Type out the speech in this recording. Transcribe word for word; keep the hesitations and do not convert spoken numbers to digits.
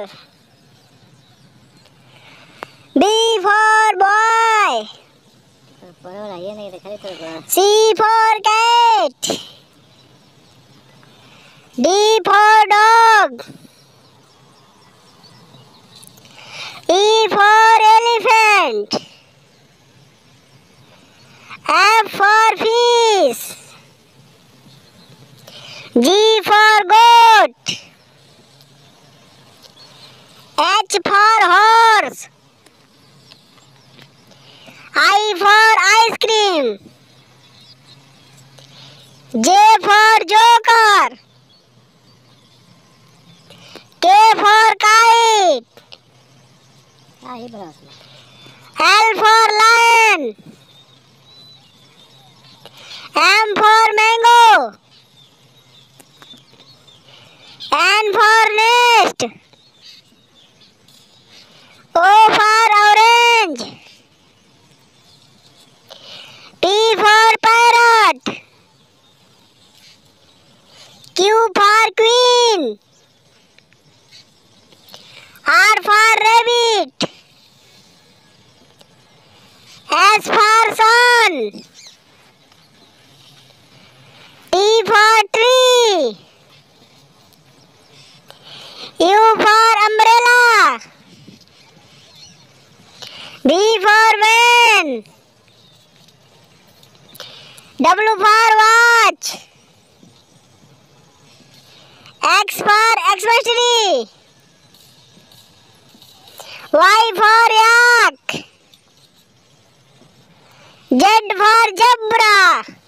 girl. B for boy. C for cat. D for dog. E for elephant. F for fish. G for goat. H for horse. I for ice cream. J for joker. K for kite. L for lion. M for mango. N for nest. O for orange. P for parrot. Q for queen. R for rabbit. S for sun. T for tree. U for umbrella. V for van. W for watch. X for Xmas tree. Y for yak. Z for zebra.